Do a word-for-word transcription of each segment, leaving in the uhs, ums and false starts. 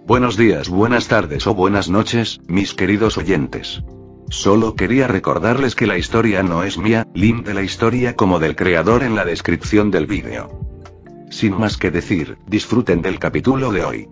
Buenos días, buenas tardes o buenas noches, mis queridos oyentes. Solo quería recordarles que la historia no es mía, link de la historia como del creador en la descripción del vídeo. Sin más que decir, disfruten del capítulo de hoy.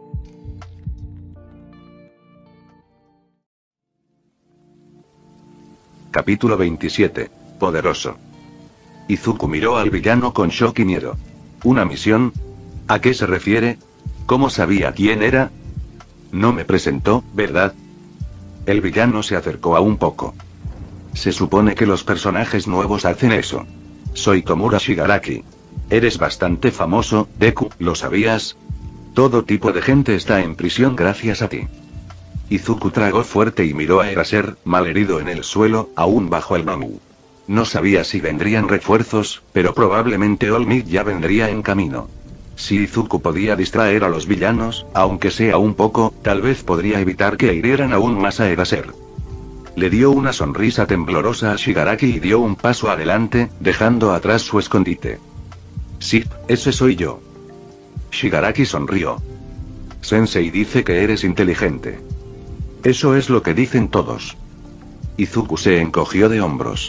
Capítulo veintisiete. Poderoso. Izuku miró al villano con shock y miedo. ¿Una misión? ¿A qué se refiere? ¿Cómo sabía quién era? No me presentó, ¿verdad? El villano se acercó a un poco. Se supone que los personajes nuevos hacen eso. Soy Tomura Shigaraki. Eres bastante famoso, Deku, ¿lo sabías? Todo tipo de gente está en prisión gracias a ti. Izuku tragó fuerte y miró a Eraser, malherido en el suelo, aún bajo el Nomu. No sabía si vendrían refuerzos, pero probablemente All Might ya vendría en camino. Si Izuku podía distraer a los villanos, aunque sea un poco, tal vez podría evitar que hirieran aún más a Eraser. Le dio una sonrisa temblorosa a Shigaraki y dio un paso adelante, dejando atrás su escondite. Sí, ese soy yo. Shigaraki sonrió. Sensei dice que eres inteligente. Eso es lo que dicen todos. Izuku se encogió de hombros.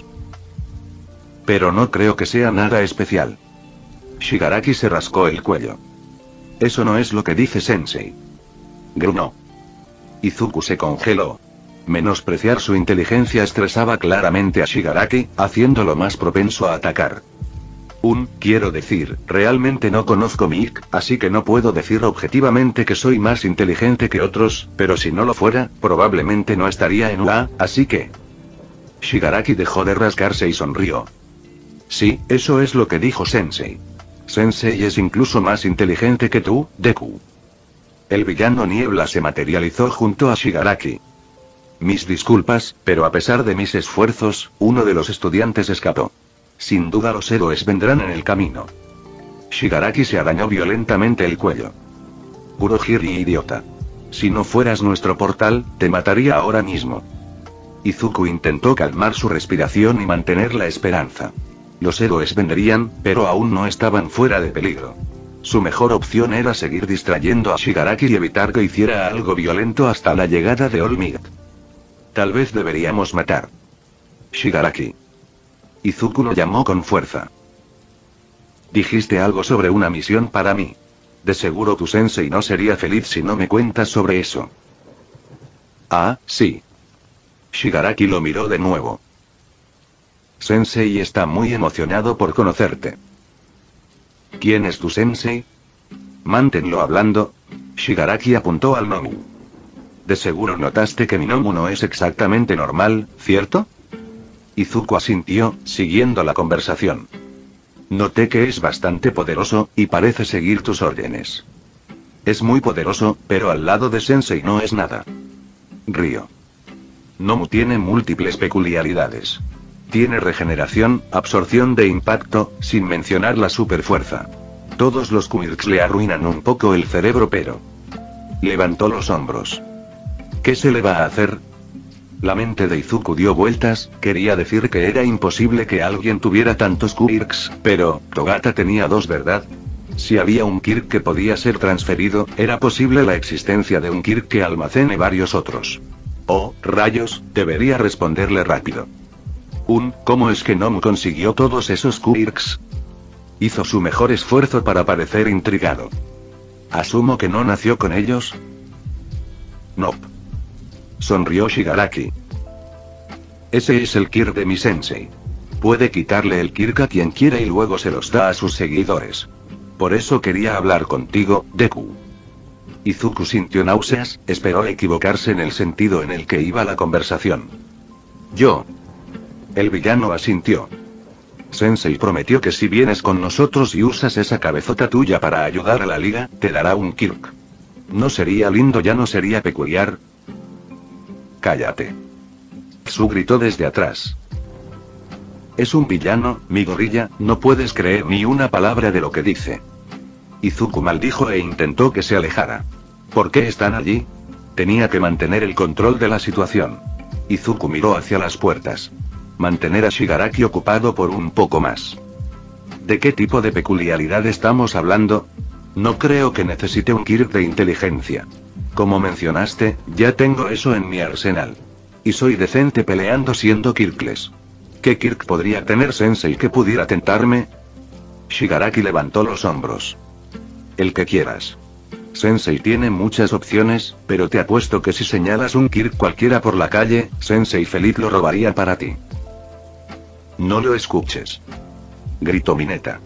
Pero no creo que sea nada especial. Shigaraki se rascó el cuello. Eso no es lo que dice Sensei. Grunó. Izuku se congeló. Menospreciar su inteligencia estresaba claramente a Shigaraki, haciéndolo más propenso a atacar. Un, quiero decir, realmente no conozco mi I C, así que no puedo decir objetivamente que soy más inteligente que otros, pero si no lo fuera, probablemente no estaría en U A, así que... Shigaraki dejó de rascarse y sonrió. Sí, eso es lo que dijo Sensei. Sensei es incluso más inteligente que tú, Deku. El villano Niebla se materializó junto a Shigaraki. Mis disculpas, pero a pesar de mis esfuerzos, uno de los estudiantes escapó. Sin duda los héroes vendrán en el camino. Shigaraki se arañó violentamente el cuello. Kurohiri idiota. Si no fueras nuestro portal, te mataría ahora mismo. Izuku intentó calmar su respiración y mantener la esperanza. Los héroes vendrían, pero aún no estaban fuera de peligro. Su mejor opción era seguir distrayendo a Shigaraki y evitar que hiciera algo violento hasta la llegada de All Might. Tal vez deberíamos matar. Shigaraki. Izuku lo llamó con fuerza. Dijiste algo sobre una misión para mí. De seguro tu sensei no sería feliz si no me cuentas sobre eso. Ah, sí. Shigaraki lo miró de nuevo. Sensei está muy emocionado por conocerte. ¿Quién es tu sensei? Manténlo hablando. Shigaraki apuntó al Nomu. De seguro notaste que mi Nomu no es exactamente normal, ¿cierto? Izuku asintió, siguiendo la conversación. Noté que es bastante poderoso, y parece seguir tus órdenes. Es muy poderoso, pero al lado de Sensei no es nada. Río. Nomu tiene múltiples peculiaridades. Tiene regeneración, absorción de impacto, sin mencionar la superfuerza. Todos los quirks le arruinan un poco el cerebro pero... Levantó los hombros. ¿Qué se le va a hacer? La mente de Izuku dio vueltas, quería decir que era imposible que alguien tuviera tantos quirks, pero, Togata tenía dos, ¿verdad? Si había un quirk que podía ser transferido, era posible la existencia de un quirk que almacene varios otros. Oh, rayos, debería responderle rápido. Un, ¿cómo es que Nomu consiguió todos esos quirks? Hizo su mejor esfuerzo para parecer intrigado. ¿Asumo que no nació con ellos? Nope. Sonrió Shigaraki. Ese es el quirk de mi sensei. Puede quitarle el quirk a quien quiera y luego se los da a sus seguidores. Por eso quería hablar contigo, Deku. Izuku sintió náuseas, esperó equivocarse en el sentido en el que iba la conversación. Yo. El villano asintió. Sensei prometió que si vienes con nosotros y usas esa cabezota tuya para ayudar a la liga, te dará un quirk. ¿No sería lindo, ya no sería peculiar? Cállate. Tsu gritó desde atrás. Es un villano, mi gorilla, no puedes creer ni una palabra de lo que dice. Izuku maldijo e intentó que se alejara. ¿Por qué están allí? Tenía que mantener el control de la situación. Izuku miró hacia las puertas. Mantener a Shigaraki ocupado por un poco más. ¿De qué tipo de peculiaridad estamos hablando? No creo que necesite un quirk de inteligencia. Como mencionaste, ya tengo eso en mi arsenal. Y soy decente peleando siendo Kirkles. ¿Qué Kirk podría tener Sensei que pudiera tentarme? Shigaraki levantó los hombros. El que quieras. Sensei tiene muchas opciones, pero te apuesto que si señalas un Kirk cualquiera por la calle, Sensei feliz lo robaría para ti. No lo escuches. Gritó Mineta.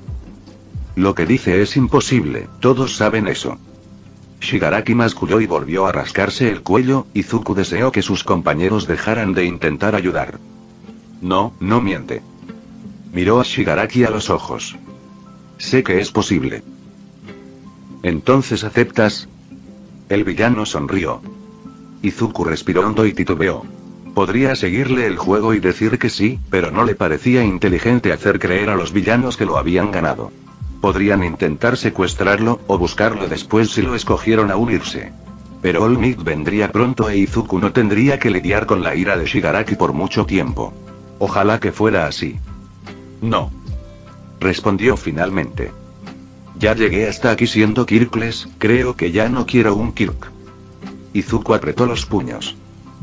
Lo que dice es imposible, todos saben eso. Shigaraki masculló y volvió a rascarse el cuello, y Izuku deseó que sus compañeros dejaran de intentar ayudar. No, no miente. Miró a Shigaraki a los ojos. Sé que es posible. ¿Entonces aceptas? El villano sonrió. Izuku respiró hondo y titubeó. Podría seguirle el juego y decir que sí, pero no le parecía inteligente hacer creer a los villanos que lo habían ganado. Podrían intentar secuestrarlo, o buscarlo después si lo escogieron a unirse. Pero All Might vendría pronto e Izuku no tendría que lidiar con la ira de Shigaraki por mucho tiempo. Ojalá que fuera así. No. Respondió finalmente. Ya llegué hasta aquí siendo Kirkles, creo que ya no quiero un Kirk. Izuku apretó los puños.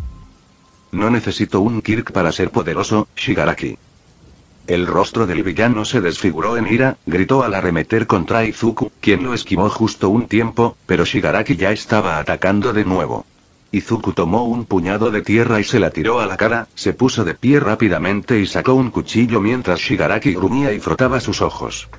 No necesito un Kirk para ser poderoso, Shigaraki. El rostro del villano se desfiguró en ira, gritó al arremeter contra Izuku, quien lo esquivó justo un tiempo, pero Shigaraki ya estaba atacando de nuevo. Izuku tomó un puñado de tierra y se la tiró a la cara, se puso de pie rápidamente y sacó un cuchillo mientras Shigaraki gruñía y frotaba sus ojos.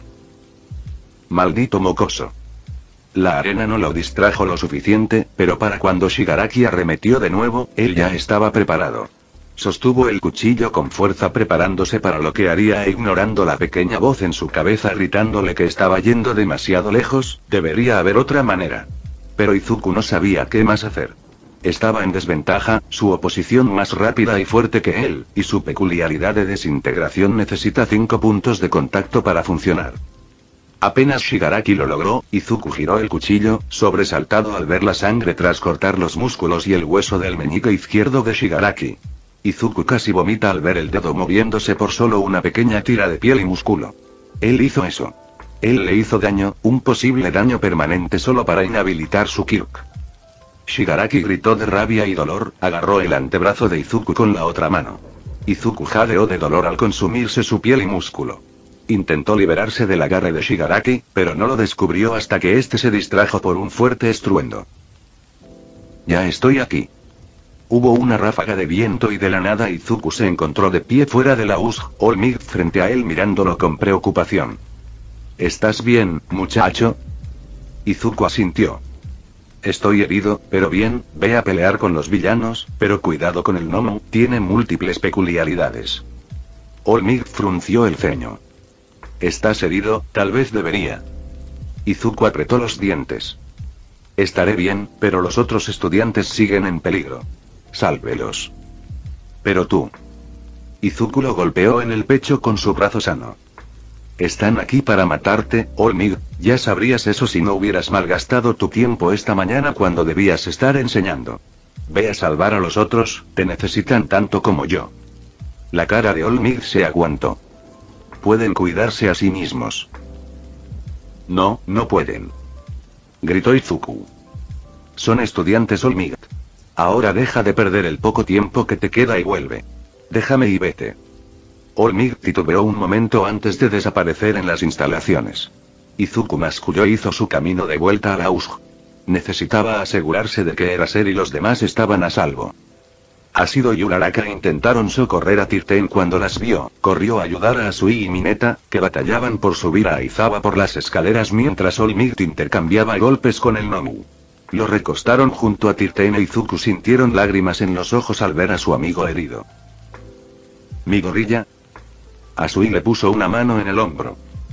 Maldito mocoso. La arena no lo distrajo lo suficiente, pero para cuando Shigaraki arremetió de nuevo, él ya estaba preparado. Sostuvo el cuchillo con fuerza preparándose para lo que haría e ignorando la pequeña voz en su cabeza gritándole que estaba yendo demasiado lejos, debería haber otra manera. Pero Izuku no sabía qué más hacer. Estaba en desventaja, su oposición más rápida y fuerte que él, y su peculiaridad de desintegración necesita cinco puntos de contacto para funcionar. Apenas Shigaraki lo logró, Izuku giró el cuchillo, sobresaltado al ver la sangre tras cortar los músculos y el hueso del meñique izquierdo de Shigaraki. Izuku casi vomita al ver el dedo moviéndose por solo una pequeña tira de piel y músculo. Él hizo eso. Él le hizo daño, un posible daño permanente solo para inhabilitar su Kirk. Shigaraki gritó de rabia y dolor, agarró el antebrazo de Izuku con la otra mano. Izuku jadeó de dolor al consumirse su piel y músculo. Intentó liberarse del agarre de Shigaraki, pero no lo descubrió hasta que éste se distrajo por un fuerte estruendo. Ya estoy aquí. Hubo una ráfaga de viento y de la nada Izuku se encontró de pie fuera de la U S J, All Might frente a él mirándolo con preocupación. ¿Estás bien, muchacho? Izuku asintió. Estoy herido, pero bien, ve a pelear con los villanos, pero cuidado con el gnomo, tiene múltiples peculiaridades. All Might frunció el ceño. ¿Estás herido? Tal vez debería. Izuku apretó los dientes. Estaré bien, pero los otros estudiantes siguen en peligro. Sálvelos. Pero tú. Izuku lo golpeó en el pecho con su brazo sano. Están aquí para matarte, All Might, ya sabrías eso si no hubieras malgastado tu tiempo esta mañana cuando debías estar enseñando. Ve a salvar a los otros, te necesitan tanto como yo. La cara de All Might se aguantó. Pueden cuidarse a sí mismos. No, no pueden. Gritó Izuku. Son estudiantes All Might. Ahora deja de perder el poco tiempo que te queda y vuelve. Déjame y vete. All Might titubeó un momento antes de desaparecer en las instalaciones. Izuku masculló e hizo su camino de vuelta a la U S J. Necesitaba asegurarse de que Eraser y los demás estaban a salvo. Asido y Uraraka intentaron socorrer a Tirten cuando las vio, corrió a ayudar a Asui y Mineta, que batallaban por subir a Aizawa por las escaleras mientras All Might intercambiaba golpes con el Nomu. Lo recostaron junto a Tirten e Izuku sintieron lágrimas en los ojos al ver a su amigo herido. ¿Mi gorilla? Asui le puso una mano en el hombro.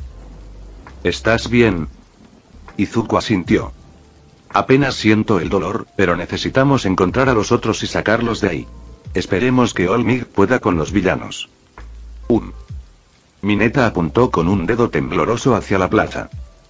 ¿Estás bien? Izuku asintió. Apenas siento el dolor, pero necesitamos encontrar a los otros y sacarlos de ahí. Esperemos que All Might pueda con los villanos. Un. Mineta apuntó con un dedo tembloroso hacia la plaza.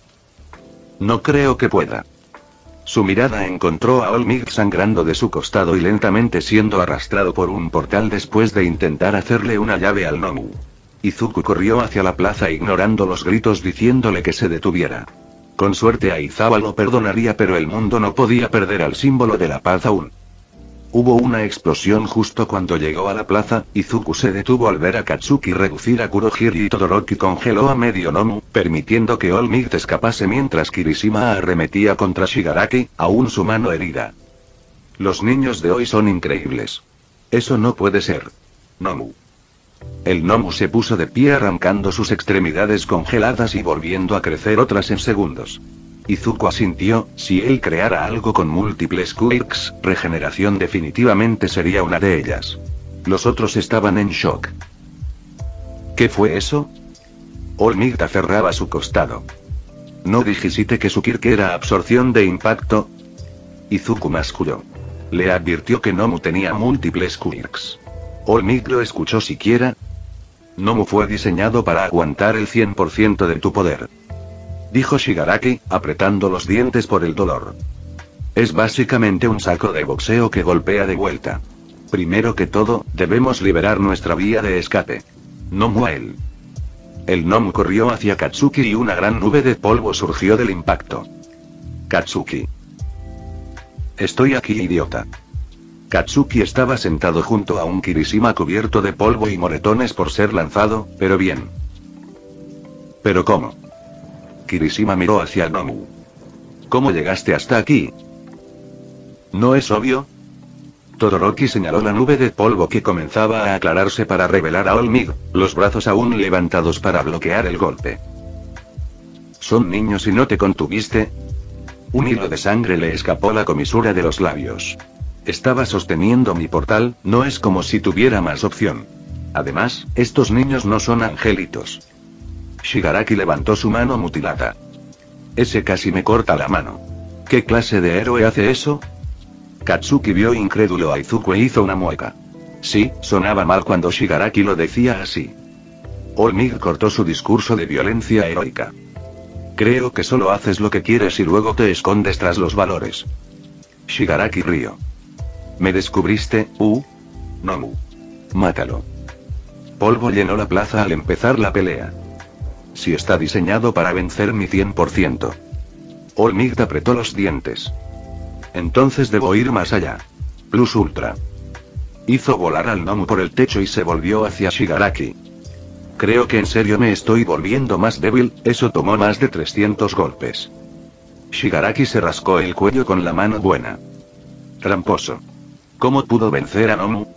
No creo que pueda. Su mirada encontró a All Might sangrando de su costado y lentamente siendo arrastrado por un portal después de intentar hacerle una llave al Nomu. Izuku corrió hacia la plaza ignorando los gritos diciéndole que se detuviera. Con suerte Aizawa lo perdonaría, pero el mundo no podía perder al símbolo de la paz aún. Hubo una explosión justo cuando llegó a la plaza. Izuku se detuvo al ver a Katsuki reducir a Kurohiri y Todoroki congeló a medio Nomu, permitiendo que All Might escapase mientras Kirishima arremetía contra Shigaraki, aún su mano herida. Los niños de hoy son increíbles. Eso no puede ser. Nomu. El Nomu se puso de pie arrancando sus extremidades congeladas y volviendo a crecer otras en segundos. Izuku asintió. Si él creara algo con múltiples quirks, regeneración definitivamente sería una de ellas. Los otros estaban en shock. ¿Qué fue eso? All Might aferraba a su costado. ¿No dijiste que su quirk era absorción de impacto? Izuku masculló. Le advirtió que Nomu tenía múltiples quirks. All Might lo escuchó siquiera. Nomu fue diseñado para aguantar el cien por ciento de tu poder, dijo Shigaraki, apretando los dientes por el dolor. Es básicamente un saco de boxeo que golpea de vuelta. Primero que todo, debemos liberar nuestra vía de escape. Nomu a él. El Nomu corrió hacia Katsuki y una gran nube de polvo surgió del impacto. Katsuki. Estoy aquí, idiota. Katsuki estaba sentado junto a un Kirishima cubierto de polvo y moretones por ser lanzado, pero bien. ¿Pero cómo? Kirishima miró hacia Nomu. ¿Cómo llegaste hasta aquí? ¿No es obvio? Todoroki señaló la nube de polvo que comenzaba a aclararse para revelar a All Might, los brazos aún levantados para bloquear el golpe. ¿Son niños y no te contuviste? Un hilo de sangre le escapó la comisura de los labios. Estaba sosteniendo mi portal, no es como si tuviera más opción. Además, estos niños no son angelitos. Shigaraki levantó su mano mutilada. Ese casi me corta la mano. ¿Qué clase de héroe hace eso? Katsuki vio incrédulo a Izuku e hizo una mueca. Sí, sonaba mal cuando Shigaraki lo decía así. All Might cortó su discurso de violencia heroica. Creo que solo haces lo que quieres y luego te escondes tras los valores. Shigaraki rió. ¿Me descubriste, uh? Nomu. Mátalo. Polvo llenó la plaza al empezar la pelea. Si está diseñado para vencer mi cien por ciento. All Might apretó los dientes. Entonces debo ir más allá. Plus Ultra. Hizo volar al Nomu por el techo y se volvió hacia Shigaraki. Creo que en serio me estoy volviendo más débil, eso tomó más de trescientos golpes. Shigaraki se rascó el cuello con la mano buena. Tramposo. ¿Cómo pudo vencer a Nomu?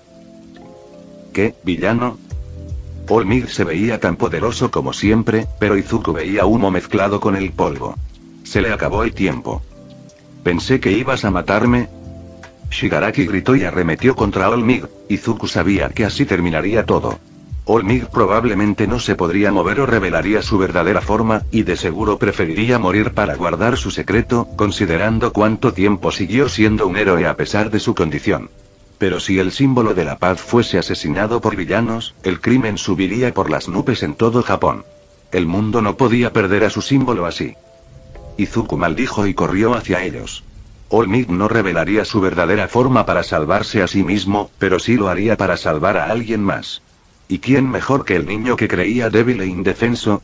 ¿Qué, villano? All Might se veía tan poderoso como siempre, pero Izuku veía humo mezclado con el polvo. Se le acabó el tiempo. Pensé que ibas a matarme. Shigaraki gritó y arremetió contra All Might. Izuku sabía que así terminaría todo. All Might probablemente no se podría mover o revelaría su verdadera forma, y de seguro preferiría morir para guardar su secreto, considerando cuánto tiempo siguió siendo un héroe a pesar de su condición. Pero si el símbolo de la paz fuese asesinado por villanos, el crimen subiría por las nubes en todo Japón. El mundo no podía perder a su símbolo así. Izuku maldijo y corrió hacia ellos. All Might no revelaría su verdadera forma para salvarse a sí mismo, pero sí lo haría para salvar a alguien más. ¿Y quién mejor que el niño que creía débil e indefenso?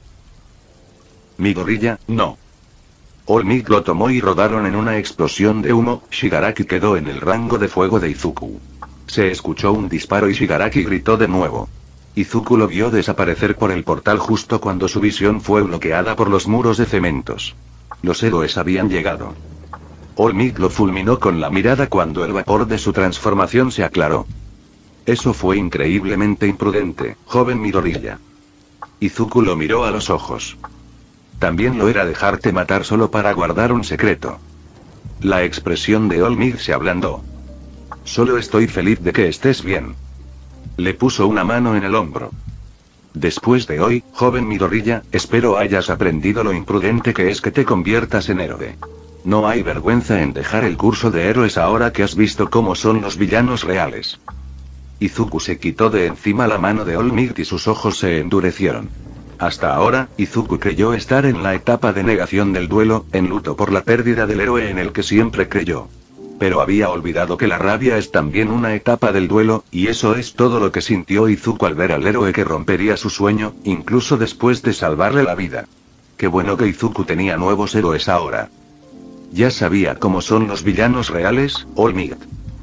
Midoriya, no. All Might lo tomó y rodaron en una explosión de humo. Shigaraki quedó en el rango de fuego de Izuku. Se escuchó un disparo y Shigaraki gritó de nuevo. Izuku lo vio desaparecer por el portal justo cuando su visión fue bloqueada por los muros de cementos. Los héroes habían llegado. All Might lo fulminó con la mirada cuando el vapor de su transformación se aclaró. Eso fue increíblemente imprudente, joven Midoriya. Izuku lo miró a los ojos. También lo era dejarte matar solo para guardar un secreto. La expresión de All Might se ablandó. Solo estoy feliz de que estés bien. Le puso una mano en el hombro. Después de hoy, joven Midoriya, espero hayas aprendido lo imprudente que es que te conviertas en héroe. No hay vergüenza en dejar el curso de héroes ahora que has visto cómo son los villanos reales. Izuku se quitó de encima la mano de All Might y sus ojos se endurecieron. Hasta ahora, Izuku creyó estar en la etapa de negación del duelo, en luto por la pérdida del héroe en el que siempre creyó. Pero había olvidado que la rabia es también una etapa del duelo, y eso es todo lo que sintió Izuku al ver al héroe que rompería su sueño, incluso después de salvarle la vida. Qué bueno que Izuku tenía nuevos héroes ahora. Ya sabía cómo son los villanos reales, All Might.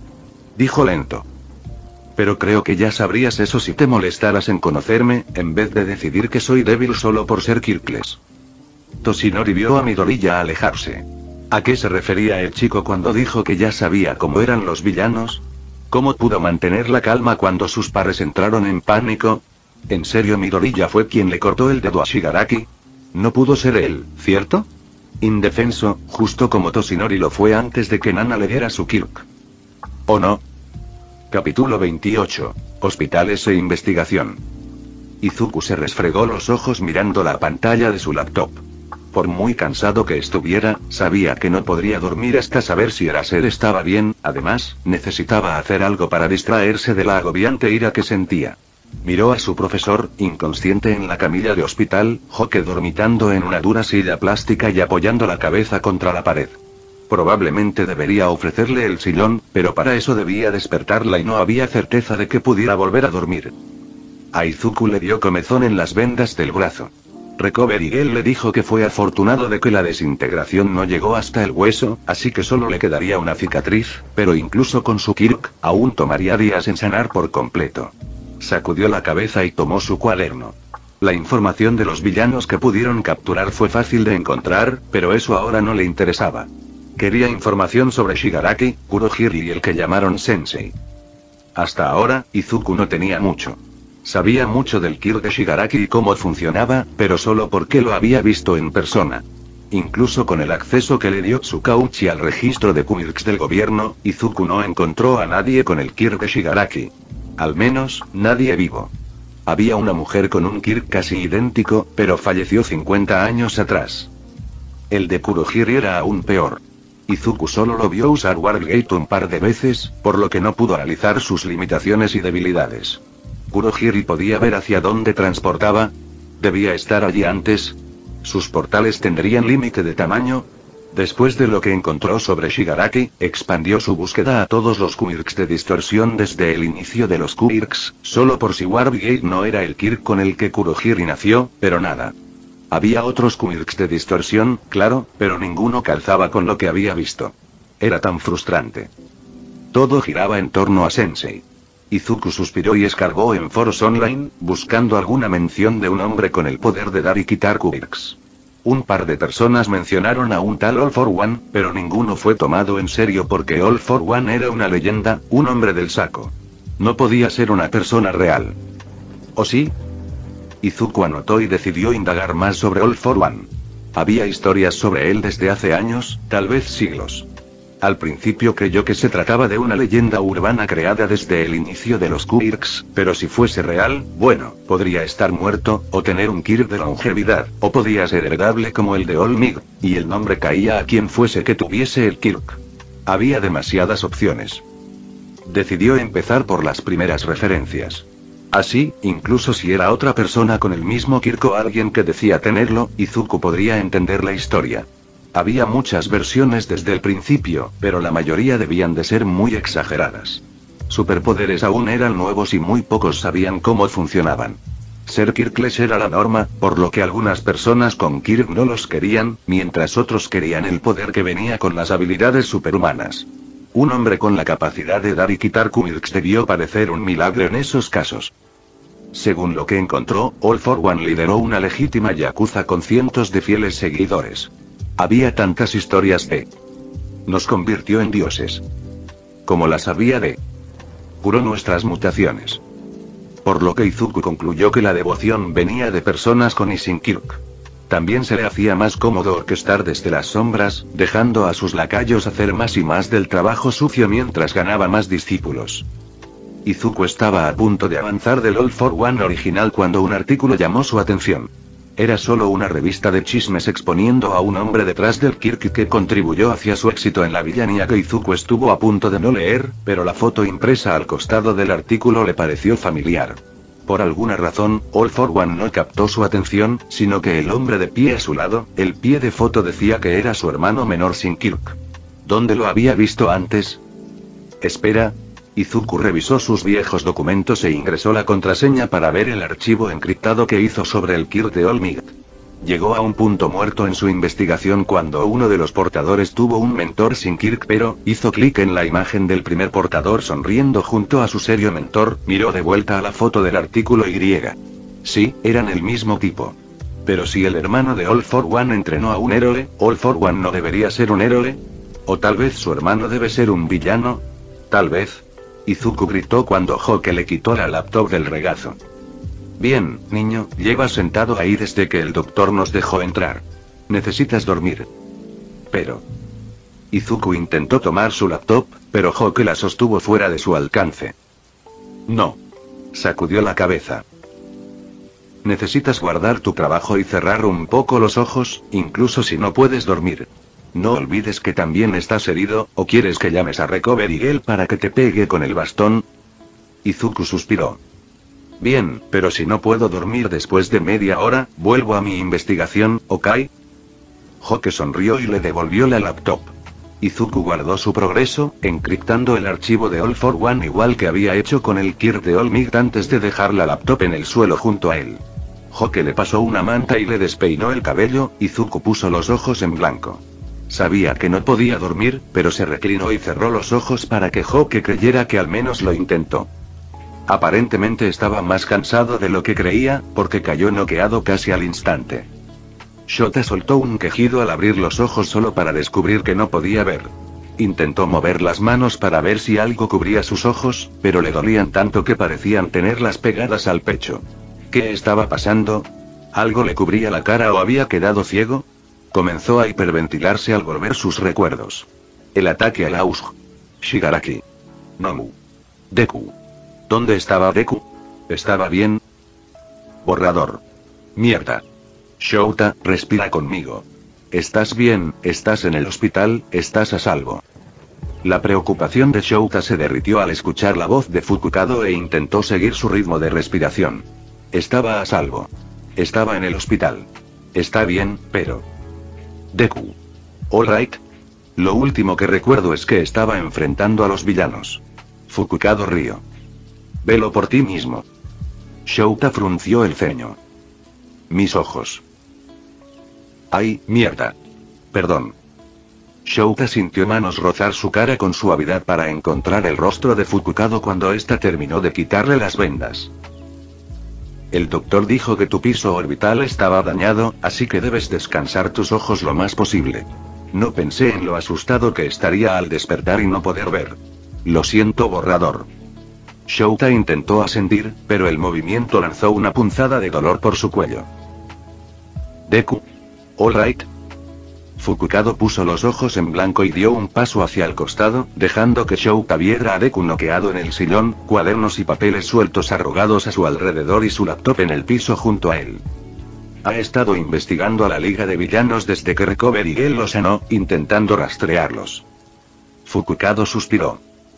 Dijo lento. Pero creo que ya sabrías eso si te molestaras en conocerme, en vez de decidir que soy débil solo por ser Kirkles. Toshinori vio a Midoriya alejarse. ¿A qué se refería el chico cuando dijo que ya sabía cómo eran los villanos? ¿Cómo pudo mantener la calma cuando sus pares entraron en pánico? ¿En serio Midoriya fue quien le cortó el dedo a Shigaraki? No pudo ser él, ¿cierto? Indefenso, justo como Toshinori lo fue antes de que Nana le diera su Kirk. ¿O no? Capítulo veintiocho. Hospitales e investigación. Izuku se resfregó los ojos mirando la pantalla de su laptop. Por muy cansado que estuviera, sabía que no podría dormir hasta saber si Eraser estaba bien, además, necesitaba hacer algo para distraerse de la agobiante ira que sentía. Miró a su profesor, inconsciente en la camilla de hospital, Hoke dormitando en una dura silla plástica y apoyando la cabeza contra la pared. Probablemente debería ofrecerle el sillón, pero para eso debía despertarla y no había certeza de que pudiera volver a dormir. A Izuku le dio comezón en las vendas del brazo. Recovery Girl le dijo que fue afortunado de que la desintegración no llegó hasta el hueso, así que solo le quedaría una cicatriz, pero incluso con su Kirk, aún tomaría días en sanar por completo. Sacudió la cabeza y tomó su cuaderno. La información de los villanos que pudieron capturar fue fácil de encontrar, pero eso ahora no le interesaba. Quería información sobre Shigaraki, Kurohiri y el que llamaron Sensei. Hasta ahora, Izuku no tenía mucho. Sabía mucho del Kirk de Shigaraki y cómo funcionaba, pero solo porque lo había visto en persona. Incluso con el acceso que le dio Tsukauchi al registro de Kirks del gobierno, Izuku no encontró a nadie con el Kirk de Shigaraki. Al menos, nadie vivo. Había una mujer con un Kirk casi idéntico, pero falleció cincuenta años atrás. El de Kurohiri era aún peor. Izuku solo lo vio usar Wargate un par de veces, por lo que no pudo analizar sus limitaciones y debilidades. ¿Kurohiri podía ver hacia dónde transportaba? ¿Debía estar allí antes? ¿Sus portales tendrían límite de tamaño? Después de lo que encontró sobre Shigaraki, expandió su búsqueda a todos los Kirks de distorsión desde el inicio de los Kirks, solo por si Wargate no era el Kirk con el que Kurohiri nació, pero nada. Había otros Kirks de distorsión, claro, pero ninguno calzaba con lo que había visto. Era tan frustrante. Todo giraba en torno a Sensei. Izuku suspiró y escarbó en foros online, buscando alguna mención de un hombre con el poder de dar y quitar Kirks. Un par de personas mencionaron a un tal All for One, pero ninguno fue tomado en serio porque All for One era una leyenda, un hombre del saco. No podía ser una persona real. ¿O sí? Izuku anotó y decidió indagar más sobre All for One. Había historias sobre él desde hace años, tal vez siglos. Al principio creyó que se trataba de una leyenda urbana creada desde el inicio de los Kirks, pero si fuese real, bueno, podría estar muerto, o tener un Kirk de longevidad, o podía ser heredable como el de All Might, y el nombre caía a quien fuese que tuviese el Kirk. Había demasiadas opciones. Decidió empezar por las primeras referencias. Así, incluso si era otra persona con el mismo Kirk o alguien que decía tenerlo, Izuku podría entender la historia. Había muchas versiones desde el principio, pero la mayoría debían de ser muy exageradas. Superpoderes aún eran nuevos y muy pocos sabían cómo funcionaban. Ser Kirkles era la norma, por lo que algunas personas con Kirk no los querían, mientras otros querían el poder que venía con las habilidades superhumanas. Un hombre con la capacidad de dar y quitar Kirks debió parecer un milagro en esos casos. Según lo que encontró, All for One lideró una legítima yakuza con cientos de fieles seguidores. Había tantas historias de... Nos convirtió en dioses. Como las había de... Curó nuestras mutaciones. Por lo que Izuku concluyó que la devoción venía de personas con y sin Kirk. También se le hacía más cómodo orquestar desde las sombras, dejando a sus lacayos hacer más y más del trabajo sucio mientras ganaba más discípulos. Izuku estaba a punto de avanzar del All for One original cuando un artículo llamó su atención. Era solo una revista de chismes exponiendo a un hombre detrás del Kirk que contribuyó hacia su éxito en la villanía que Izuku estuvo a punto de no leer, pero la foto impresa al costado del artículo le pareció familiar. Por alguna razón, All for One no captó su atención, sino que el hombre de pie a su lado, el pie de foto decía que era su hermano menor sin Kirk. ¿Dónde lo había visto antes? Espera. Izuku revisó sus viejos documentos e ingresó la contraseña para ver el archivo encriptado que hizo sobre el Kirk de All Might. Llegó a un punto muerto en su investigación cuando uno de los portadores tuvo un mentor sin Kirk, pero hizo clic en la imagen del primer portador sonriendo junto a su serio mentor, miró de vuelta a la foto del artículo Y. Sí, eran el mismo tipo. Pero si el hermano de All for One entrenó a un héroe, ¿All for One no debería ser un héroe? ¿O tal vez su hermano debe ser un villano? Tal vez. Izuku gritó cuando Hoke le quitó la laptop del regazo. Bien, niño, llevas sentado ahí desde que el doctor nos dejó entrar. Necesitas dormir. Pero... Izuku intentó tomar su laptop, pero Hoke la sostuvo fuera de su alcance. No. Sacudió la cabeza. Necesitas guardar tu trabajo y cerrar un poco los ojos, incluso si no puedes dormir. No olvides que también estás herido, ¿o quieres que llames a Recovery Girl para que te pegue con el bastón? Izuku suspiró. Bien, pero si no puedo dormir después de media hora, vuelvo a mi investigación, ¿ok? Hoke sonrió y le devolvió la laptop. Izuku guardó su progreso, encriptando el archivo de All for One igual que había hecho con el Kirk de All Might antes de dejar la laptop en el suelo junto a él. Hoke le pasó una manta y le despeinó el cabello, Izuku puso los ojos en blanco. Sabía que no podía dormir, pero se reclinó y cerró los ojos para que Hoke creyera que al menos lo intentó. Aparentemente estaba más cansado de lo que creía, porque cayó noqueado casi al instante. Shota soltó un quejido al abrir los ojos solo para descubrir que no podía ver. Intentó mover las manos para ver si algo cubría sus ojos, pero le dolían tanto que parecían tenerlas pegadas al pecho. ¿Qué estaba pasando? ¿Algo le cubría la cara o había quedado ciego? Comenzó a hiperventilarse al volver sus recuerdos. El ataque a la U S G. Shigaraki. Nomu. Deku. ¿Dónde estaba Deku? ¿Estaba bien? Borrador. Mierda. Shouta, respira conmigo. ¿Estás bien? ¿Estás en el hospital? ¿Estás a salvo? La preocupación de Shouta se derritió al escuchar la voz de Fukukado e intentó seguir su ritmo de respiración. Estaba a salvo. Estaba en el hospital. Está bien, pero... Deku. All right. Lo último que recuerdo es que estaba enfrentando a los villanos. Fukukado rió. Velo por ti mismo. Shouta frunció el ceño. Mis ojos. Ay, mierda. Perdón. Shouta sintió manos rozar su cara con suavidad para encontrar el rostro de Fukukado cuando ésta terminó de quitarle las vendas. El doctor dijo que tu piso orbital estaba dañado, así que debes descansar tus ojos lo más posible. No pensé en lo asustado que estaría al despertar y no poder ver. Lo siento, borrador. Shouta intentó asentir, pero el movimiento lanzó una punzada de dolor por su cuello. Deku. All right. Fukukado puso los ojos en blanco y dio un paso hacia el costado, dejando que Shouta viera a Deku noqueado en el sillón, cuadernos y papeles sueltos arrugados a su alrededor y su laptop en el piso junto a él. Ha estado investigando a la Liga de Villanos desde que Recovery Girl lo sanó, intentando rastrearlos. Fukukado suspiró.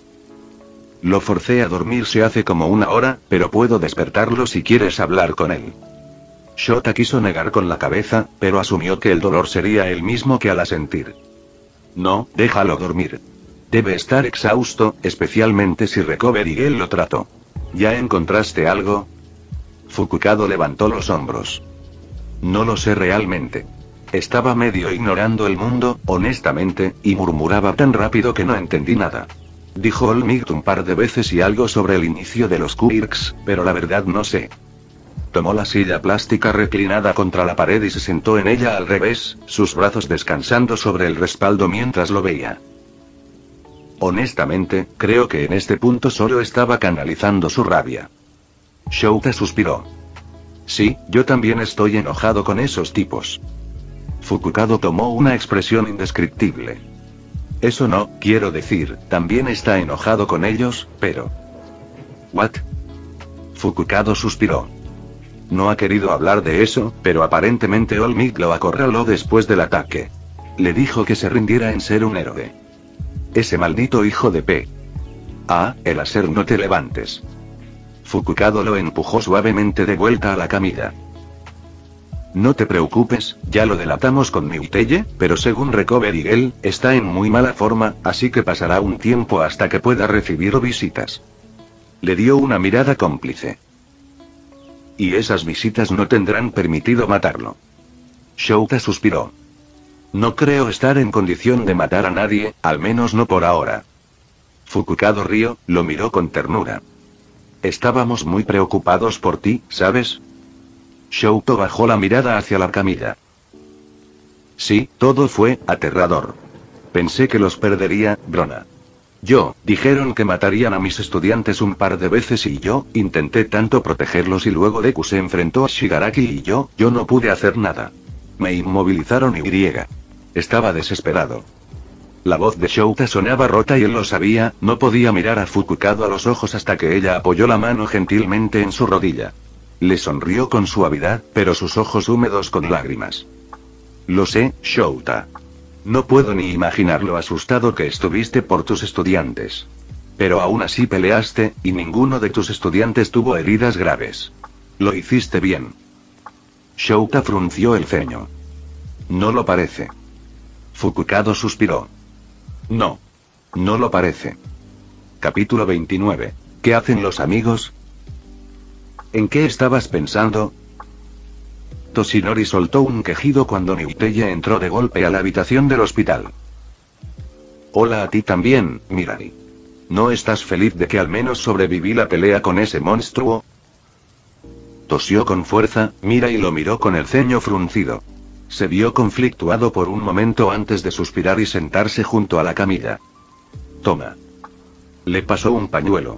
Lo forcé a dormirse hace como una hora, pero puedo despertarlo si quieres hablar con él. Shota quiso negar con la cabeza, pero asumió que el dolor sería el mismo que al asentir. No, déjalo dormir. Debe estar exhausto, especialmente si Recovery Girl lo trató. ¿Ya encontraste algo? Fukukado levantó los hombros. No lo sé realmente. Estaba medio ignorando el mundo, honestamente, y murmuraba tan rápido que no entendí nada. Dijo All Might un par de veces y algo sobre el inicio de los Quirks, pero la verdad no sé. Tomó la silla plástica reclinada contra la pared y se sentó en ella al revés, sus brazos descansando sobre el respaldo mientras lo veía. Honestamente, creo que en este punto solo estaba canalizando su rabia. Shouta suspiró. Sí, yo también estoy enojado con esos tipos. Fukukado tomó una expresión indescriptible. Eso no, quiero decir, también está enojado con ellos, pero... ¿What? Fukukado suspiró. No ha querido hablar de eso, pero aparentemente All Might lo acorraló después del ataque. Le dijo que se rindiera en ser un héroe. Ese maldito hijo de P. Ah, el hacer no te levantes. Fukukado lo empujó suavemente de vuelta a la camilla. No te preocupes, ya lo delatamos con Miuteye, pero según Recovery Girl, está en muy mala forma, así que pasará un tiempo hasta que pueda recibir visitas. Le dio una mirada cómplice. Y esas visitas no tendrán permitido matarlo. Shouta suspiró. No creo estar en condición de matar a nadie, al menos no por ahora. Fukukado Ryo lo miró con ternura. Estábamos muy preocupados por ti, ¿sabes? Shouto bajó la mirada hacia la camilla. Sí, todo fue aterrador. Pensé que los perdería, Brona. Yo, dijeron que matarían a mis estudiantes un par de veces y yo, intenté tanto protegerlos y luego Deku se enfrentó a Shigaraki y yo, yo no pude hacer nada. Me inmovilizaron y... Estaba desesperado. La voz de Shouta sonaba rota y él lo sabía, no podía mirar a Fukukado a los ojos hasta que ella apoyó la mano gentilmente en su rodilla. Le sonrió con suavidad, pero sus ojos húmedos con lágrimas. Lo sé, Shouta. No puedo ni imaginar lo asustado que estuviste por tus estudiantes. Pero aún así peleaste, y ninguno de tus estudiantes tuvo heridas graves. Lo hiciste bien. Shouta frunció el ceño. No lo parece. Fukukado suspiró. No. No lo parece. Capítulo veintinueve. ¿Qué hacen los amigos? ¿En qué estabas pensando? Toshinori soltó un quejido cuando Niuteye entró de golpe a la habitación del hospital. Hola a ti también, Mirari. ¿No estás feliz de que al menos sobreviví la pelea con ese monstruo? Tosió con fuerza, Mirai lo miró con el ceño fruncido. Se vio conflictuado por un momento antes de suspirar y sentarse junto a la camilla. Toma. Le pasó un pañuelo.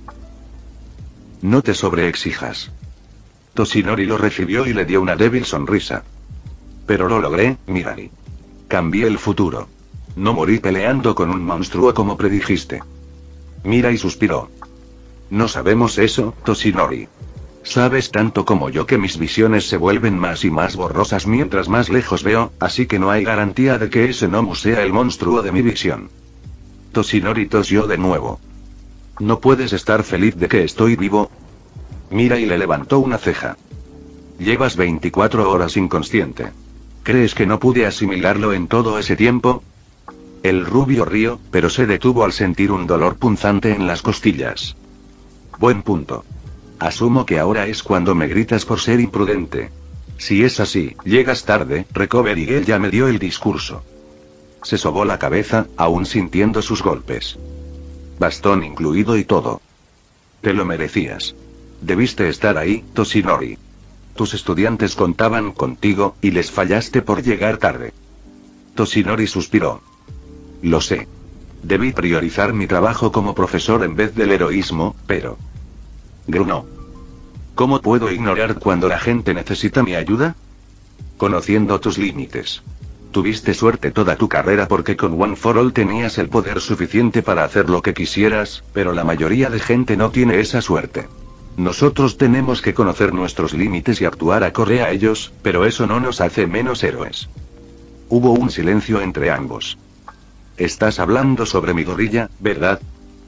No te sobreexijas. Toshinori lo recibió y le dio una débil sonrisa. Pero lo logré, Mirari. Cambié el futuro. No morí peleando con un monstruo como predijiste. Mirai suspiró. No sabemos eso, Toshinori. Sabes tanto como yo que mis visiones se vuelven más y más borrosas mientras más lejos veo, así que no hay garantía de que ese Nomu sea el monstruo de mi visión. Toshinori tosió de nuevo. ¿No puedes estar feliz de que estoy vivo? Mirai le levantó una ceja. Llevas veinticuatro horas inconsciente. ¿Crees que no pude asimilarlo en todo ese tiempo? El rubio rió, pero se detuvo al sentir un dolor punzante en las costillas. Buen punto. Asumo que ahora es cuando me gritas por ser imprudente. Si es así, llegas tarde, Recover y él ya me dio el discurso. Se sobó la cabeza, aún sintiendo sus golpes. Bastón incluido y todo. Te lo merecías. Debiste estar ahí, Toshinori. Tus estudiantes contaban contigo, y les fallaste por llegar tarde. Toshinori suspiró. Lo sé. Debí priorizar mi trabajo como profesor en vez del heroísmo, pero... Grunó. ¿Cómo puedo ignorar cuando la gente necesita mi ayuda? Conociendo tus límites. Tuviste suerte toda tu carrera porque con One for All tenías el poder suficiente para hacer lo que quisieras, pero la mayoría de gente no tiene esa suerte. Nosotros tenemos que conocer nuestros límites y actuar acorde a ellos, pero eso no nos hace menos héroes. Hubo un silencio entre ambos. Estás hablando sobre mi gorilla, ¿verdad?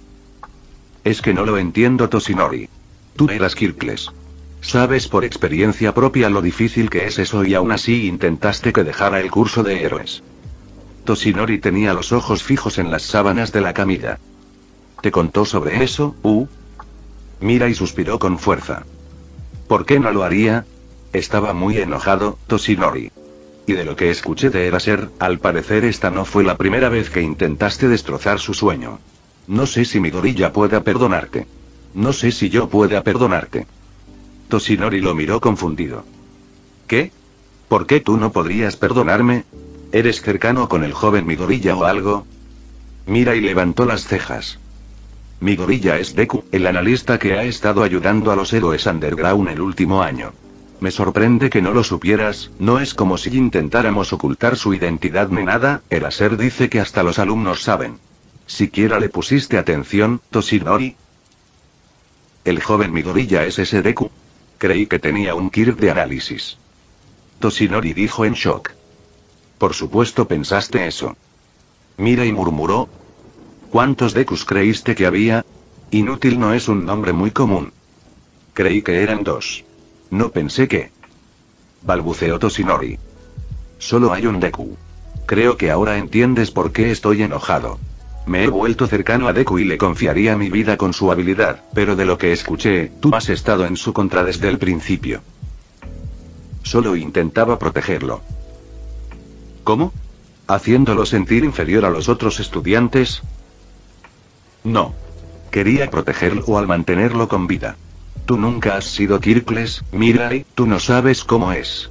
Es que no lo entiendo, Toshinori. Tú eras Kirkles. Sabes por experiencia propia lo difícil que es eso y aún así intentaste que dejara el curso de héroes. Toshinori tenía los ojos fijos en las sábanas de la camilla. ¿Te contó sobre eso, uh? Mirai suspiró con fuerza. ¿Por qué no lo haría? Estaba muy enojado, Toshinori. Y de lo que escuché de Eraser, al parecer esta no fue la primera vez que intentaste destrozar su sueño. No sé si mi gorilla pueda perdonarte. No sé si yo pueda perdonarte. Toshinori lo miró confundido. ¿Qué? ¿Por qué tú no podrías perdonarme? ¿Eres cercano con el joven Midoriya o algo? Mirai levantó las cejas. Midoriya es Deku, el analista que ha estado ayudando a los héroes underground el último año. Me sorprende que no lo supieras, no es como si intentáramos ocultar su identidad ni nada, Eraser dice que hasta los alumnos saben. ¿Siquiera le pusiste atención, Toshinori? El joven Midoriya es ese Deku. Creí que tenía un Kirk de análisis. Toshinori dijo en shock. Por supuesto pensaste eso. Mirai murmuró. ¿Cuántos Dekus creíste que había? Inútil no es un nombre muy común. Creí que eran dos. No pensé que... balbuceó Toshinori. Solo hay un Deku. Creo que ahora entiendes por qué estoy enojado. Me he vuelto cercano a Deku y le confiaría mi vida con su habilidad, pero de lo que escuché, tú has estado en su contra desde el principio. Solo intentaba protegerlo. ¿Cómo? ¿Haciéndolo sentir inferior a los otros estudiantes? No. Quería protegerlo al mantenerlo con vida. Tú nunca has sido Kirkles, Mirai, tú no sabes cómo es.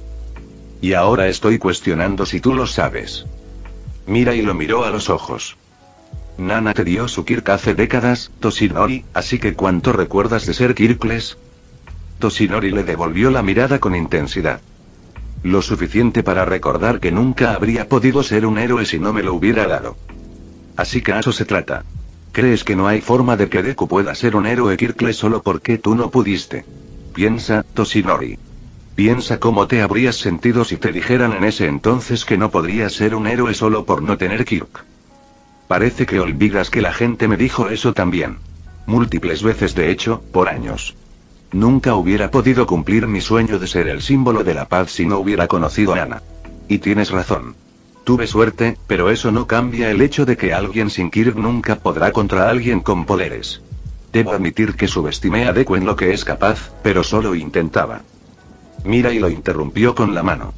Y ahora estoy cuestionando si tú lo sabes. Mirai lo miró a los ojos. Nana te dio su Kirk hace décadas, Toshinori, así que ¿cuánto recuerdas de ser Kirkles? Toshinori le devolvió la mirada con intensidad. Lo suficiente para recordar que nunca habría podido ser un héroe si no me lo hubiera dado. Así que a eso se trata. ¿Crees que no hay forma de que Deku pueda ser un héroe Kirkles solo porque tú no pudiste? Piensa, Toshinori. Piensa cómo te habrías sentido si te dijeran en ese entonces que no podrías ser un héroe solo por no tener Kirk. Parece que olvidas que la gente me dijo eso también. Múltiples veces de hecho, por años. Nunca hubiera podido cumplir mi sueño de ser el símbolo de la paz si no hubiera conocido a Ana. Y tienes razón. Tuve suerte, pero eso no cambia el hecho de que alguien sin Kirk nunca podrá contra alguien con poderes. Debo admitir que subestimé a Deku en lo que es capaz, pero solo intentaba. Mira y lo interrumpió con la mano.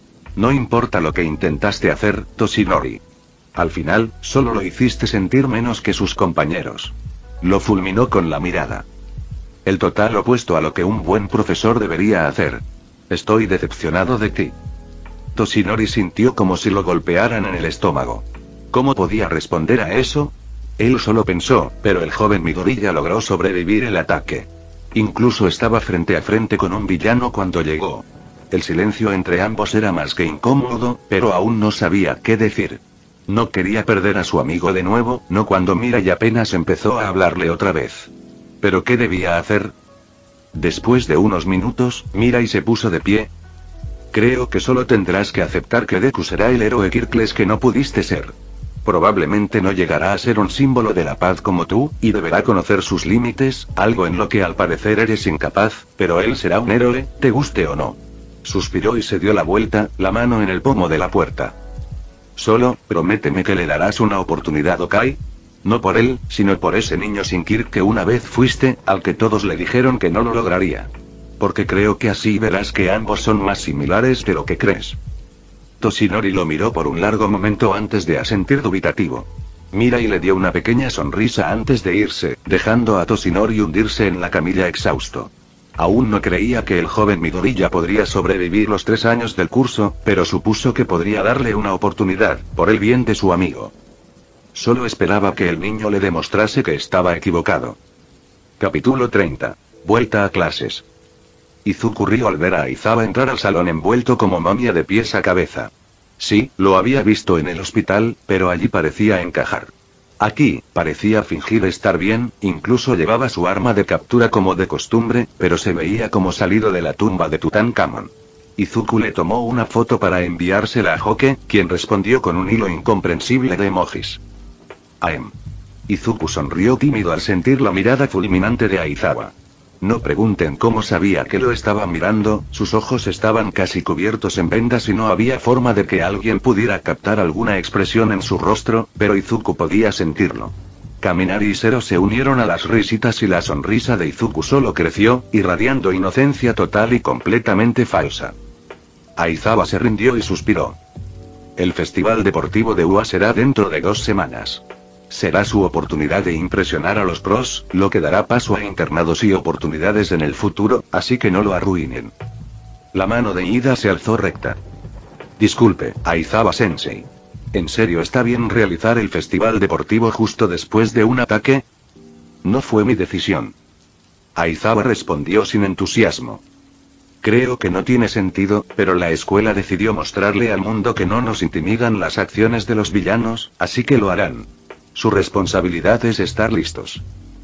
No importa lo que intentaste hacer, Toshinori. Al final, solo lo hiciste sentir menos que sus compañeros. Lo fulminó con la mirada. El total opuesto a lo que un buen profesor debería hacer. Estoy decepcionado de ti. Toshinori sintió como si lo golpearan en el estómago. ¿Cómo podía responder a eso? Él solo pensó, pero el joven Midoriya logró sobrevivir el ataque. Incluso estaba frente a frente con un villano cuando llegó. El silencio entre ambos era más que incómodo, pero aún no sabía qué decir. No quería perder a su amigo de nuevo, no cuando Mirai apenas empezó a hablarle otra vez. ¿Pero qué debía hacer? Después de unos minutos, Mirai se puso de pie. Creo que solo tendrás que aceptar que Deku será el héroe Kirkles que no pudiste ser. Probablemente no llegará a ser un símbolo de la paz como tú, y deberá conocer sus límites, algo en lo que al parecer eres incapaz, pero él será un héroe, te guste o no. Suspiró y se dio la vuelta, la mano en el pomo de la puerta. Solo, prométeme que le darás una oportunidad, ¿ok? No por él, sino por ese niño sin Kirk que una vez fuiste, al que todos le dijeron que no lo lograría. Porque creo que así verás que ambos son más similares de lo que crees. Toshinori lo miró por un largo momento antes de asentir dubitativo. Mirai le dio una pequeña sonrisa antes de irse, dejando a Toshinori hundirse en la camilla exhausto. Aún no creía que el joven Midoriya podría sobrevivir los tres años del curso, pero supuso que podría darle una oportunidad, por el bien de su amigo. Solo esperaba que el niño le demostrase que estaba equivocado. Capítulo treinta. Vuelta a clases. Izuku rió al ver a Aizawa entrar al salón envuelto como momia de pies a cabeza. Sí, lo había visto en el hospital, pero allí parecía encajar. Aquí, parecía fingir estar bien, incluso llevaba su arma de captura como de costumbre, pero se veía como salido de la tumba de Tutankamón. Izuku le tomó una foto para enviársela a Hoke, quien respondió con un hilo incomprensible de emojis. Aem. Izuku sonrió tímido al sentir la mirada fulminante de Aizawa. No pregunten cómo sabía que lo estaba mirando, sus ojos estaban casi cubiertos en vendas y no había forma de que alguien pudiera captar alguna expresión en su rostro, pero Izuku podía sentirlo. Kaminari y Zero se unieron a las risitas y la sonrisa de Izuku solo creció, irradiando inocencia total y completamente falsa. Aizawa se rindió y suspiró. El Festival Deportivo de U A será dentro de dos semanas. Será su oportunidad de impresionar a los pros, lo que dará paso a internados y oportunidades en el futuro, así que no lo arruinen. La mano de Ida se alzó recta. Disculpe, Aizawa-sensei. ¿En serio está bien realizar el festival deportivo justo después de un ataque? No fue mi decisión. Aizawa respondió sin entusiasmo. Creo que no tiene sentido, pero la escuela decidió mostrarle al mundo que no nos intimidan las acciones de los villanos, así que lo harán. Su responsabilidad es estar listos.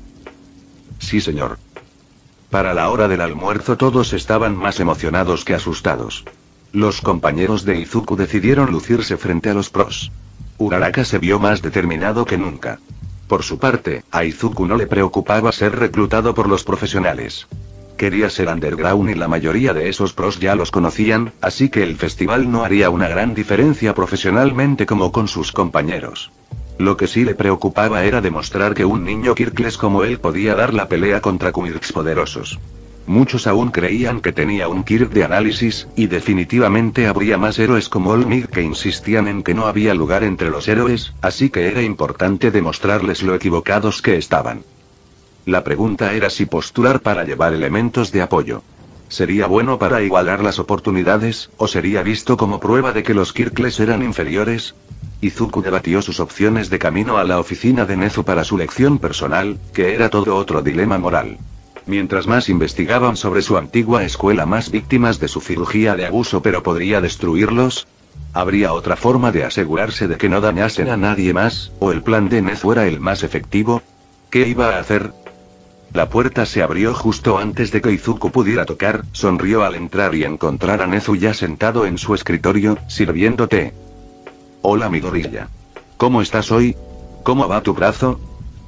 Sí, señor. Para la hora del almuerzo todos estaban más emocionados que asustados. Los compañeros de Izuku decidieron lucirse frente a los pros. Uraraka se vio más determinado que nunca. Por su parte, a Izuku no le preocupaba ser reclutado por los profesionales. Quería ser underground y la mayoría de esos pros ya los conocían, así que el festival no haría una gran diferencia profesionalmente como con sus compañeros. Lo que sí le preocupaba era demostrar que un niño Kirkles como él podía dar la pelea contra Quirks poderosos. muchos aún creían que tenía un Kirk de análisis, y definitivamente habría más héroes como Olmig que insistían en que no había lugar entre los héroes, así que era importante demostrarles lo equivocados que estaban. La pregunta era si postular para llevar elementos de apoyo. ¿Sería bueno para igualar las oportunidades, o sería visto como prueba de que los Kirkles eran inferiores? Izuku debatió sus opciones de camino a la oficina de Nezu para su lección personal, que era todo otro dilema moral. Mientras más investigaban sobre su antigua escuela, más víctimas de su cirugía de abuso, pero podría destruirlos. ¿Habría otra forma de asegurarse de que no dañasen a nadie más, o el plan de Nezu era el más efectivo? ¿Qué iba a hacer? La puerta se abrió justo antes de que Izuku pudiera tocar, sonrió al entrar y encontrar a Nezu ya sentado en su escritorio, sirviendo té. Hola mi gorilla. ¿Cómo estás hoy? ¿Cómo va tu brazo?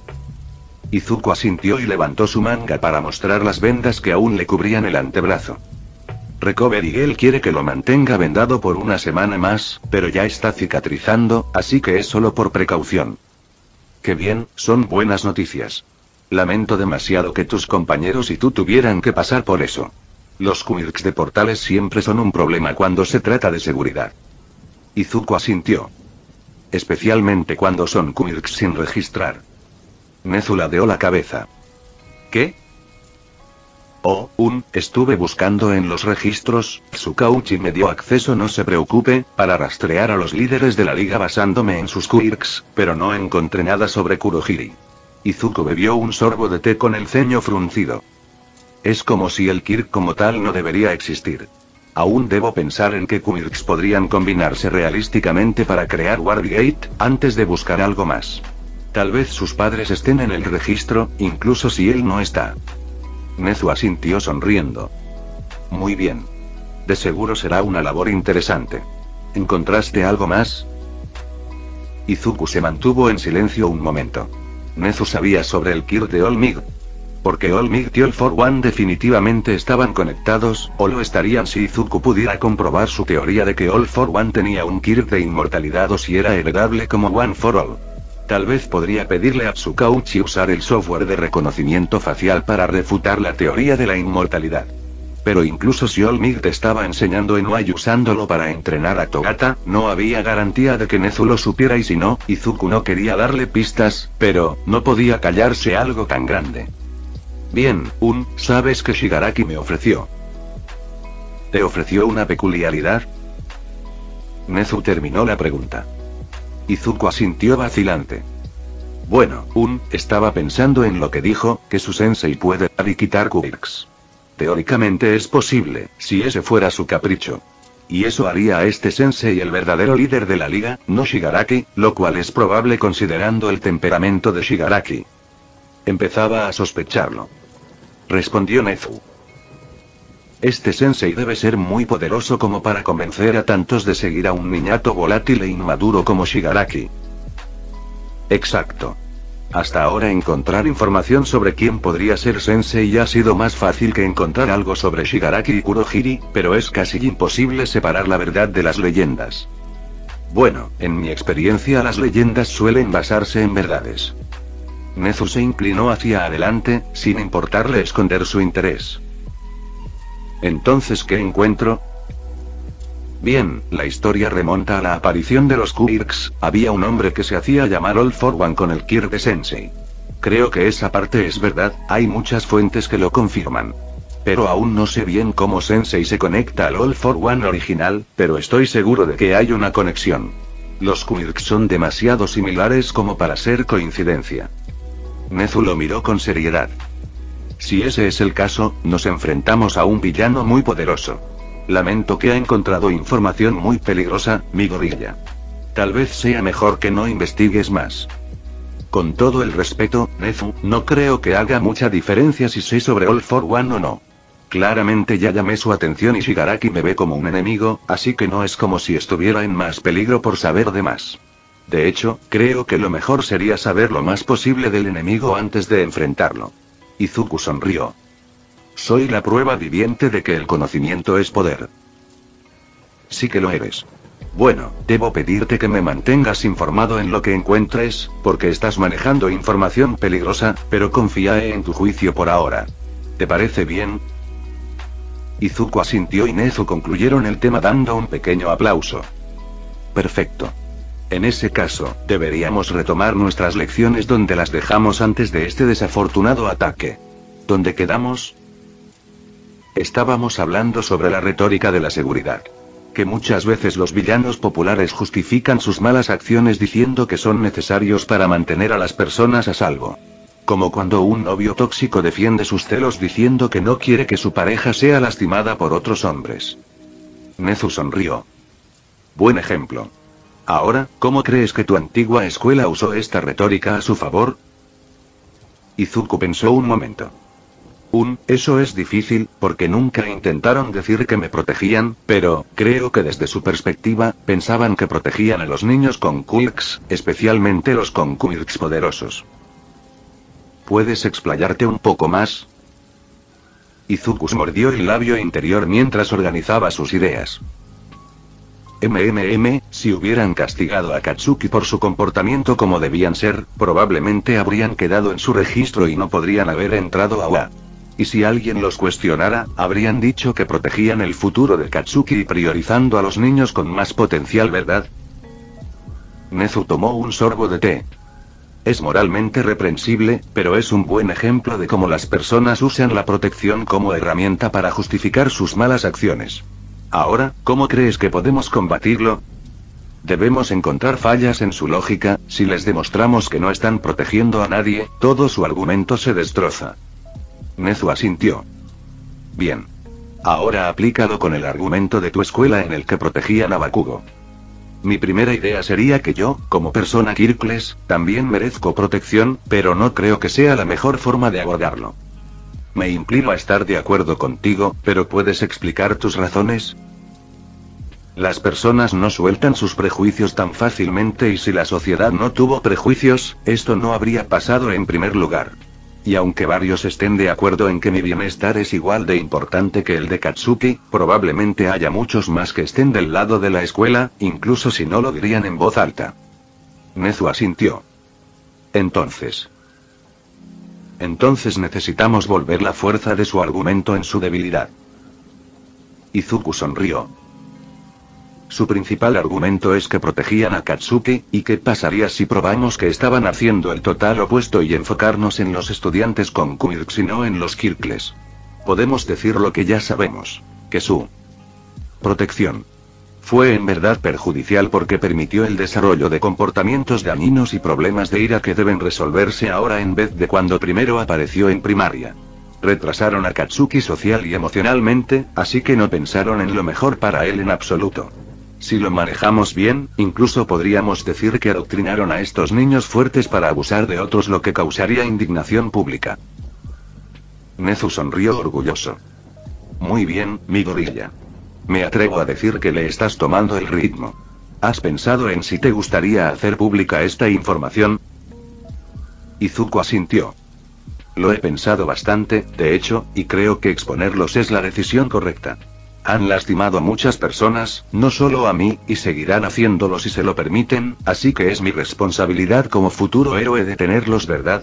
Izuku asintió y levantó su manga para mostrar las vendas que aún le cubrían el antebrazo. Recover Eagle quiere que lo mantenga vendado por una semana más, pero ya está cicatrizando, así que es solo por precaución. Qué bien, son buenas noticias. Lamento demasiado que tus compañeros y tú tuvieran que pasar por eso. Los quirks de portales siempre son un problema cuando se trata de seguridad. Izuku asintió. Especialmente cuando son quirks sin registrar. Nezu ladeó la cabeza. ¿Qué? Oh, un, estuve buscando en los registros, Tsukauchi me dio acceso, no se preocupe, para rastrear a los líderes de la liga basándome en sus quirks, pero no encontré nada sobre Kurohiri. Izuku bebió un sorbo de té con el ceño fruncido. Es como si el Kirk como tal no debería existir. Aún debo pensar en qué quirks podrían combinarse realísticamente para crear Wardgate, antes de buscar algo más. Tal vez sus padres estén en el registro, incluso si él no está. Nezu asintió sonriendo. Muy bien. De seguro será una labor interesante. ¿Encontraste algo más? Izuku se mantuvo en silencio un momento. Nezu sabía sobre el Kirk de Olmig. Porque Olmig y All For One definitivamente estaban conectados, o lo estarían si Izuku pudiera comprobar su teoría de que All For One tenía un Kirk de inmortalidad o si era heredable como One For All. Tal vez podría pedirle a Tsukauchi usar el software de reconocimiento facial para refutar la teoría de la inmortalidad. Pero incluso si Olmig te estaba enseñando en Wai usándolo para entrenar a Togata, no había garantía de que Nezu lo supiera, y si no, Izuku no quería darle pistas, pero no podía callarse algo tan grande. Bien, un, ¿sabes qué Shigaraki me ofreció? ¿Te ofreció una peculiaridad? Nezu terminó la pregunta. Izuku asintió vacilante. Bueno, un, estaba pensando en lo que dijo, que su sensei puede dar y quitar quirks. Teóricamente es posible, si ese fuera su capricho. Y eso haría a este sensei el verdadero líder de la liga, no Shigaraki, lo cual es probable considerando el temperamento de Shigaraki. Empezaba a sospecharlo. Respondió Nezu. Este sensei debe ser muy poderoso como para convencer a tantos de seguir a un niñato volátil e inmaduro como Shigaraki. Exacto. Hasta ahora encontrar información sobre quién podría ser sensei ha sido más fácil que encontrar algo sobre Shigaraki y Kurohiri, pero es casi imposible separar la verdad de las leyendas. Bueno, en mi experiencia las leyendas suelen basarse en verdades. Nezu se inclinó hacia adelante, sin importarle esconder su interés. Entonces, ¿qué encuentro? Bien, la historia remonta a la aparición de los quirks. Había un hombre que se hacía llamar All For One con el Kirk de Sensei. Creo que esa parte es verdad, hay muchas fuentes que lo confirman. Pero aún no sé bien cómo Sensei se conecta al All For One original, pero estoy seguro de que hay una conexión. Los quirks son demasiado similares como para ser coincidencia. Nezu lo miró con seriedad. Si ese es el caso, nos enfrentamos a un villano muy poderoso. Lamento que ha encontrado información muy peligrosa, mi gorilla. Tal vez sea mejor que no investigues más. Con todo el respeto, Nezu, no creo que haga mucha diferencia si sé sobre All For One o no. Claramente ya llamé su atención y Shigaraki me ve como un enemigo, así que no es como si estuviera en más peligro por saber de más. De hecho, creo que lo mejor sería saber lo más posible del enemigo antes de enfrentarlo. Izuku sonrió. Soy la prueba viviente de que el conocimiento es poder. Sí que lo eres. Bueno, debo pedirte que me mantengas informado en lo que encuentres, porque estás manejando información peligrosa, pero confía en tu juicio por ahora. ¿Te parece bien? Izuku asintió y Nezu concluyeron el tema dando un pequeño aplauso. Perfecto. En ese caso, deberíamos retomar nuestras lecciones donde las dejamos antes de este desafortunado ataque. ¿Dónde quedamos? Estábamos hablando sobre la retórica de la seguridad. Que muchas veces los villanos populares justifican sus malas acciones diciendo que son necesarios para mantener a las personas a salvo. Como cuando un novio tóxico defiende sus celos diciendo que no quiere que su pareja sea lastimada por otros hombres. Nezu sonrió. Buen ejemplo. Ahora, ¿cómo crees que tu antigua escuela usó esta retórica a su favor? Izuku pensó un momento. Un, eso es difícil, porque nunca intentaron decir que me protegían, pero, creo que desde su perspectiva, pensaban que protegían a los niños con quirks, especialmente los con quirks poderosos. ¿Puedes explayarte un poco más? Izuku mordió el labio interior mientras organizaba sus ideas. MMM, si hubieran castigado a Katsuki por su comportamiento como debían ser, probablemente habrían quedado en su registro y no podrían haber entrado a U A. Y si alguien los cuestionara, habrían dicho que protegían el futuro de Katsuki y priorizando a los niños con más potencial, ¿verdad? Nezu tomó un sorbo de té. Es moralmente reprensible, pero es un buen ejemplo de cómo las personas usan la protección como herramienta para justificar sus malas acciones. Ahora, ¿cómo crees que podemos combatirlo? Debemos encontrar fallas en su lógica. Si les demostramos que no están protegiendo a nadie, todo su argumento se destroza. Nezu asintió. Bien. Ahora aplícalo con el argumento de tu escuela en el que protegían a Bakugo. Mi primera idea sería que yo, como persona Kirkles, también merezco protección, pero no creo que sea la mejor forma de abordarlo. Me inclino a estar de acuerdo contigo, pero ¿puedes explicar tus razones? Las personas no sueltan sus prejuicios tan fácilmente y si la sociedad no tuvo prejuicios, esto no habría pasado en primer lugar. Y aunque varios estén de acuerdo en que mi bienestar es igual de importante que el de Katsuki, probablemente haya muchos más que estén del lado de la escuela, incluso si no lo dirían en voz alta. Nezu asintió. Entonces. Entonces necesitamos volver la fuerza de su argumento en su debilidad. Izuku sonrió. Su principal argumento es que protegían a Katsuki, ¿y qué pasaría si probamos que estaban haciendo el total opuesto y enfocarnos en los estudiantes con quirks y no en los Kirkles? Podemos decir lo que ya sabemos, que su protección fue en verdad perjudicial porque permitió el desarrollo de comportamientos dañinos y problemas de ira que deben resolverse ahora en vez de cuando primero apareció en primaria. Retrasaron a Katsuki social y emocionalmente, así que no pensaron en lo mejor para él en absoluto. Si lo manejamos bien, incluso podríamos decir que adoctrinaron a estos niños fuertes para abusar de otros, lo que causaría indignación pública. Nezu sonrió orgulloso. Muy bien, mi gorilla. Me atrevo a decir que le estás tomando el ritmo. ¿Has pensado en si te gustaría hacer pública esta información? Izuku asintió. Lo he pensado bastante, de hecho, y creo que exponerlos es la decisión correcta. Han lastimado a muchas personas, no solo a mí, y seguirán haciéndolo si se lo permiten, así que es mi responsabilidad como futuro héroe detenerlos, ¿verdad?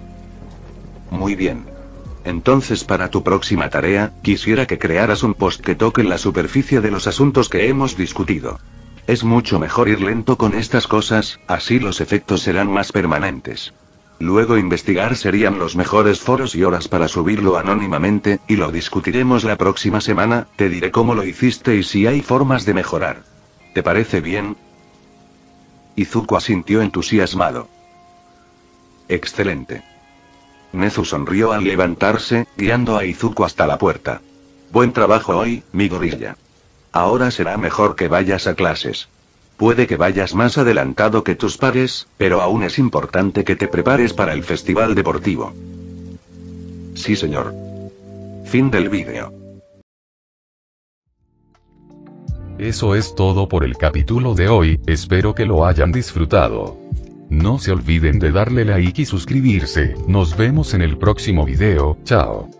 Muy bien. Entonces, para tu próxima tarea, quisiera que crearas un post que toque la superficie de los asuntos que hemos discutido. Es mucho mejor ir lento con estas cosas, así los efectos serán más permanentes. Luego investigar serían los mejores foros y horas para subirlo anónimamente, y lo discutiremos la próxima semana. Te diré cómo lo hiciste y si hay formas de mejorar. ¿Te parece bien? Izuku asintió entusiasmado. Excelente. Nezu sonrió al levantarse, guiando a Izuku hasta la puerta. Buen trabajo hoy, mi gorilla. Ahora será mejor que vayas a clases. Puede que vayas más adelantado que tus pares, pero aún es importante que te prepares para el festival deportivo. Sí, señor. Fin del vídeo. Eso es todo por el capítulo de hoy, espero que lo hayan disfrutado. No se olviden de darle like y suscribirse, nos vemos en el próximo video, chao.